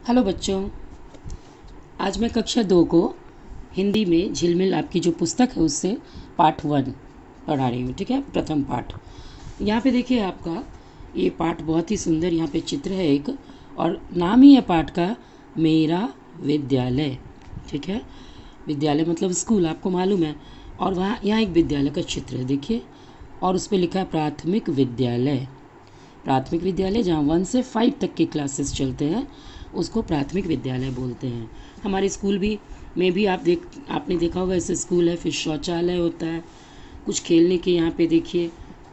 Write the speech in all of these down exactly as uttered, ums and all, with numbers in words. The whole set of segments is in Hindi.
हेलो बच्चों, आज मैं कक्षा दो को हिंदी में झिलमिल आपकी जो पुस्तक है उससे पार्ट वन पढ़ा रही हूँ। ठीक है, प्रथम पाठ। यहाँ पे देखिए, आपका ये पाठ बहुत ही सुंदर यहाँ पे चित्र है एक, और नाम ही है पाठ का मेरा विद्यालय। ठीक है, विद्यालय मतलब स्कूल, आपको मालूम है। और वहाँ यहाँ एक विद्यालय का चित्र है देखिए, और उस पर लिखा है प्राथमिक विद्यालय। प्राथमिक विद्यालय जहाँ वन से फाइव तक के क्लासेस चलते हैं उसको प्राथमिक विद्यालय बोलते हैं। हमारे स्कूल भी में भी आप देख आपने देखा होगा, ऐसे स्कूल है, फिर शौचालय होता है, कुछ खेलने के यहाँ पे देखिए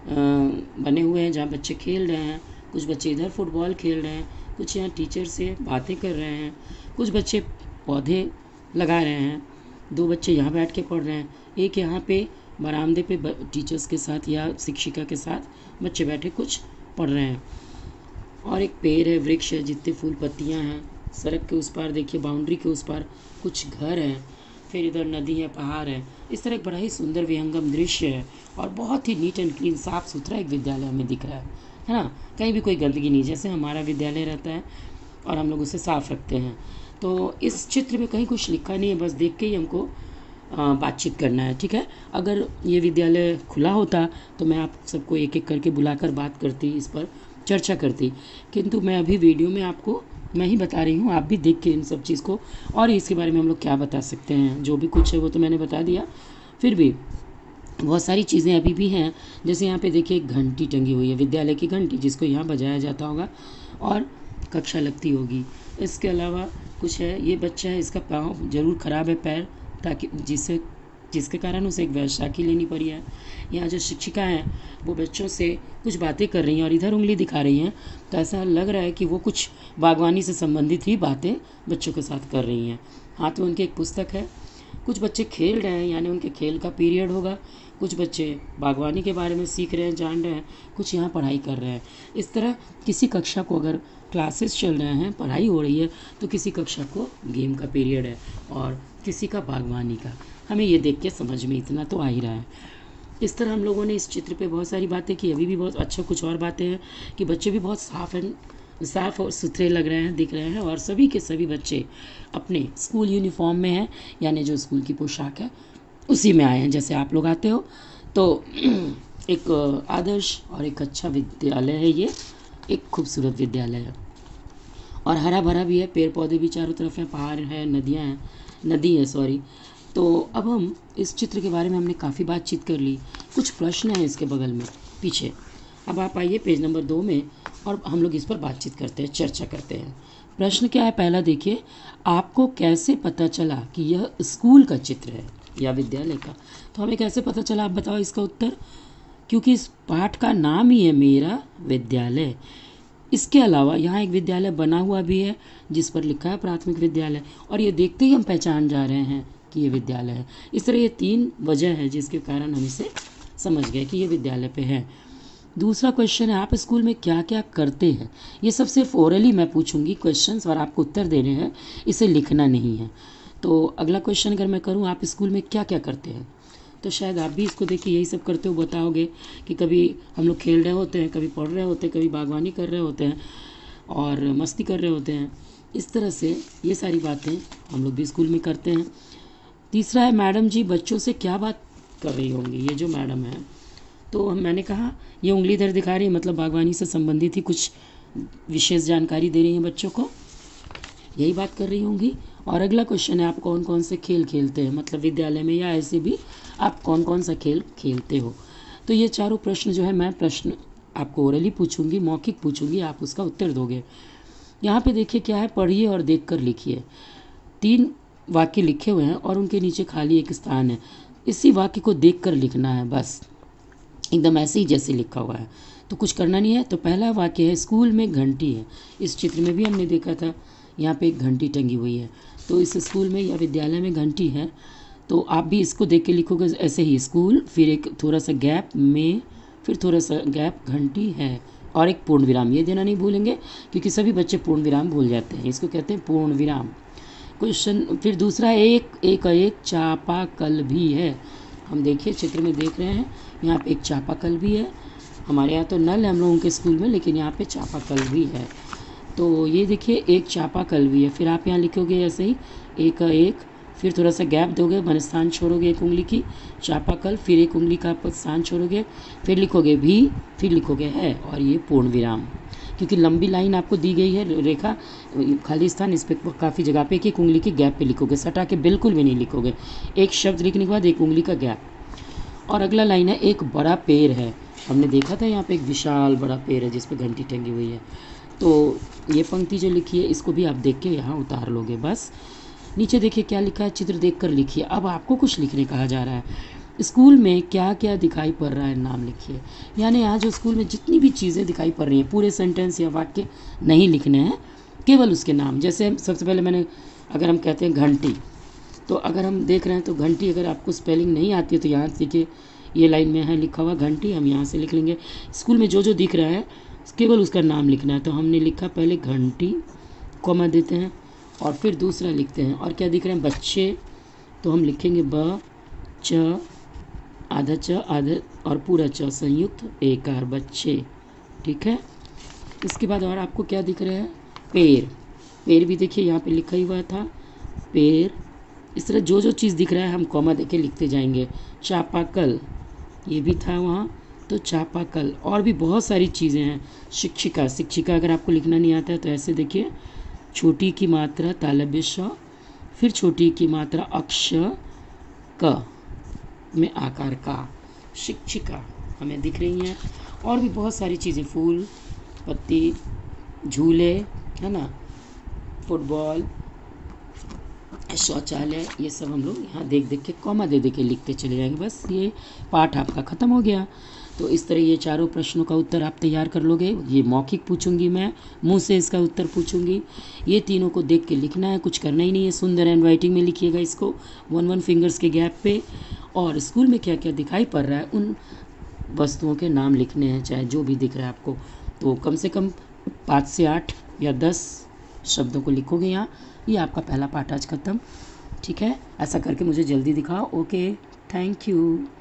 बने हुए हैं जहाँ बच्चे खेल रहे हैं। कुछ बच्चे इधर फुटबॉल खेल रहे हैं, कुछ यहाँ टीचर से बातें कर रहे हैं, कुछ बच्चे पौधे लगा रहे हैं, दो बच्चे यहाँ बैठ के पढ़ रहे हैं, एक यहाँ पे बरामदे पे टीचर्स के साथ या शिक्षिका के साथ बच्चे बैठे कुछ पढ़ रहे हैं। और एक पेड़ है, वृक्ष है, जितने फूल पत्तियां हैं। सड़क के उस पार देखिए, बाउंड्री के उस पार कुछ घर हैं, फिर इधर नदी है, पहाड़ है। इस तरह एक बड़ा ही सुंदर विहंगम दृश्य है और बहुत ही नीट एंड क्लीन, साफ़ सुथरा एक विद्यालय हमें दिख रहा है है ना। कहीं भी कोई गंदगी नहीं, जैसे हमारा विद्यालय रहता है और हम लोग उसे साफ़ रखते हैं। तो इस चित्र में कहीं कुछ लिखा नहीं है, बस देख के ही हमको बातचीत करना है। ठीक है, अगर ये विद्यालय खुला होता तो मैं आप सबको एक एक करके बुलाकर बात करती, इस पर चर्चा करती, किंतु मैं अभी वीडियो में आपको मैं ही बता रही हूँ, आप भी देख के इन सब चीज़ को, और इसके बारे में हम लोग क्या बता सकते हैं। जो भी कुछ है वो तो मैंने बता दिया, फिर भी बहुत सारी चीज़ें अभी भी हैं। जैसे यहाँ पे देखिए एक घंटी टंगी हुई है, विद्यालय की घंटी, जिसको यहाँ बजाया जाता होगा और कक्षा लगती होगी। इसके अलावा कुछ है, ये बच्चा है, इसका पाँव ज़रूर ख़राब है, पैर, ताकि जिससे जिसके कारण उसे एक वैशाखी लेनी पड़ी है। यहाँ जो शिक्षिका हैं वो बच्चों से कुछ बातें कर रही हैं और इधर उंगली दिखा रही हैं, तो ऐसा लग रहा है कि वो कुछ बागवानी से संबंधित ही बातें बच्चों के साथ कर रही हैं। हाथ में उनके एक पुस्तक है, कुछ बच्चे खेल रहे हैं, यानी उनके खेल का पीरियड होगा। कुछ बच्चे बागवानी के बारे में सीख रहे हैं, जान रहे हैं, कुछ यहाँ पढ़ाई कर रहे हैं। इस तरह किसी कक्षा को अगर क्लासेस चल रहे हैं, पढ़ाई हो रही है, तो किसी कक्षा को गेम का पीरियड है और किसी का बागवानी का। हमें ये देख के समझ में इतना तो आ ही रहा है। इस तरह हम लोगों ने इस चित्र पे बहुत सारी बातें की। अभी भी बहुत अच्छा कुछ और बातें हैं कि बच्चे भी बहुत साफ एंड साफ़ और सुथरे लग रहे हैं, दिख रहे हैं, और सभी के सभी बच्चे अपने स्कूल यूनिफॉर्म में हैं, यानी जो स्कूल की पोशाक है उसी में आए हैं, जैसे आप लोग आते हो। तो एक आदर्श और एक अच्छा विद्यालय है ये, एक खूबसूरत विद्यालय है और हरा भरा भी है, पेड़ पौधे भी चारों तरफ हैं, पहाड़ है, नदियाँ हैं, नदी है सॉरी। तो अब हम इस चित्र के बारे में हमने काफ़ी बातचीत कर ली। कुछ प्रश्न हैं इसके बगल में पीछे। अब आप आइए पेज नंबर दो में और हम लोग इस पर बातचीत करते हैं, चर्चा करते हैं। प्रश्न क्या है, पहला देखिए, आपको कैसे पता चला कि यह स्कूल का चित्र है या विद्यालय का। तो हमें कैसे पता चला, आप बताओ इसका उत्तर। क्योंकि इस पाठ का नाम ही है मेरा विद्यालय। इसके अलावा यहाँ एक विद्यालय बना हुआ भी है जिस पर लिखा है प्राथमिक विद्यालय, और ये देखते ही हम पहचान जा रहे हैं कि ये विद्यालय है। इस तरह ये तीन वजह है जिसके कारण हम इसे समझ गए कि ये विद्यालय पे है। दूसरा क्वेश्चन है, आप स्कूल में क्या क्या करते हैं। ये सब सिर्फ ओरली मैं पूछूंगी क्वेश्चंस और आपको उत्तर देने हैं, इसे लिखना नहीं है। तो अगला क्वेश्चन अगर मैं करूँ, आप स्कूल में क्या क्या करते हैं, तो शायद आप भी इसको देखिए यही सब करते हो, बताओगे कि कभी हम लोग खेल रहे होते हैं, कभी पढ़ रहे होते हैं, कभी बागवानी कर रहे होते हैं और मस्ती कर रहे होते हैं। इस तरह से ये सारी बातें हम लोग भी स्कूल में करते हैं। तीसरा है, मैडम जी बच्चों से क्या बात कर रही होंगी। ये जो मैडम है, तो मैंने कहा ये उंगली इधर दिखा रही है, मतलब बागवानी से संबंधित ही कुछ विशेष जानकारी दे रही हैं बच्चों को, यही बात कर रही होंगी। और अगला क्वेश्चन है, आप कौन कौन से खेल खेलते हैं, मतलब विद्यालय में या ऐसे भी आप कौन कौन सा खेल खेलते हो। तो ये चारों प्रश्न जो है, मैं प्रश्न आपको ओरली पूछूंगी, मौखिक पूछूंगी, आप उसका उत्तर दोगे। यहाँ पे देखिए क्या है, पढ़िए और देख कर लिखिए। तीन वाक्य लिखे हुए हैं और उनके नीचे खाली एक स्थान है, इसी वाक्य को देख कर लिखना है, बस एकदम ऐसे ही जैसे लिखा हुआ है, तो कुछ करना नहीं है। तो पहला वाक्य है, स्कूल में घंटी है। इस चित्र में भी हमने देखा था, यहाँ पे एक घंटी टंगी हुई है, तो इस स्कूल में या विद्यालय में घंटी है। तो आप भी इसको देख के लिखोगे ऐसे ही, स्कूल, फिर एक थोड़ा सा गैप में, फिर थोड़ा सा गैप, घंटी है, और एक पूर्ण विराम, ये देना नहीं भूलेंगे क्योंकि सभी बच्चे पूर्ण विराम भूल जाते हैं, इसको कहते हैं पूर्ण विराम। क्वेश्चन फिर दूसरा, एक एक एक चापाकल भी है। हम देखिए चित्र में देख रहे हैं, यहाँ पे एक चापाकल भी है। हमारे यहाँ तो नल है हम लोगों के स्कूल में, लेकिन यहाँ पे चापाकल भी है। तो ये देखिए एक चापाकल भी है, फिर आप यहाँ लिखोगे ऐसे ही एक का एक, फिर थोड़ा सा गैप दोगे, वन स्थान छोड़ोगे एक उंगली की, चापाकल, फिर एक उंगली का आप स्थान छोड़ोगे, फिर लिखोगे भी, फिर लिखोगे है, और ये पूर्ण विराम। क्योंकि लंबी लाइन आपको दी गई है रेखा, खाली स्थान, इस पर काफ़ी जगह पे एक एक उंगली की गैप पे लिखोगे, सटा के बिल्कुल भी नहीं लिखोगे, एक शब्द लिखने के बाद एक उंगली का गैप। और अगला लाइन है एक बड़ा पेड़ है, हमने देखा था यहाँ पे एक विशाल बड़ा पेड़ है जिस पे घंटी टंगी हुई है। तो ये पंक्ति जो लिखी है इसको भी आप देख के यहाँ उतार लोगे। बस नीचे देखिए क्या लिखा है, चित्र देखकर लिखिए। अब आपको कुछ लिखने कहा जा रहा है, स्कूल में क्या क्या दिखाई पड़ रहा है नाम लिखिए। यानी आज जो स्कूल में जितनी भी चीज़ें दिखाई पड़ रही हैं, पूरे सेंटेंस या वाक्य नहीं लिखने हैं, केवल उसके नाम। जैसे सबसे पहले मैंने, अगर हम कहते हैं घंटी, तो अगर हम देख रहे हैं तो घंटी, अगर आपको स्पेलिंग नहीं आती है तो यहाँ देखिए ये लाइन में है लिखा हुआ घंटी, हम यहाँ से लिख लेंगे। स्कूल में जो जो दिख रहा है केवल उसका नाम लिखना है। तो हमने लिखा पहले घंटी, कॉमा देते हैं, और फिर दूसरा लिखते हैं। और क्या दिख रहे हैं, बच्चे, तो हम लिखेंगे ब च, आधा च आधा और पूरा च संयुक्त एकार, बच्चे। ठीक है, इसके बाद और आपको क्या दिख रहा है, पेड़, पेड़ भी देखिए यहाँ पे लिखा ही हुआ था पेड़। इस तरह जो जो चीज़ दिख रहा है हम कॉमा देके लिखते जाएंगे। चापाकल, ये भी था वहाँ, तो चापाकल। और भी बहुत सारी चीज़ें हैं। शिक्षिका, शिक्षिका अगर आपको लिखना नहीं आता है तो ऐसे देखिए, छोटी की मात्रा तालव्य श, फिर छोटी की मात्रा अक्ष क में आकार का, शिक्षिका हमें दिख रही हैं। और भी बहुत सारी चीज़ें, फूल, पत्ती, झूले, है ना, फुटबॉल, शौचालय, ये सब हम लोग यहाँ देख देख के कॉमा दे दे के लिखते चले जाएंगे। बस ये पाठ आपका ख़त्म हो गया। तो इस तरह ये चारों प्रश्नों का उत्तर आप तैयार कर लोगे। ये मौखिक पूछूंगी मैं, मुंह से इसका उत्तर पूछूंगी। ये तीनों को देख के लिखना है, कुछ करना ही नहीं है। सुंदर हैंड राइटिंग में लिखिएगा इसको, वन वन फिंगर्स के गैप पे। और स्कूल में क्या क्या दिखाई पड़ रहा है उन वस्तुओं के नाम लिखने हैं, चाहे जो भी दिख रहा है आपको। तो कम से कम पाँच से आठ या दस शब्दों को लिखोगे यहाँ। ये आपका पहला पाठ आज खत्म। ठीक है, ऐसा करके मुझे जल्दी दिखाओ। Okay, thank you.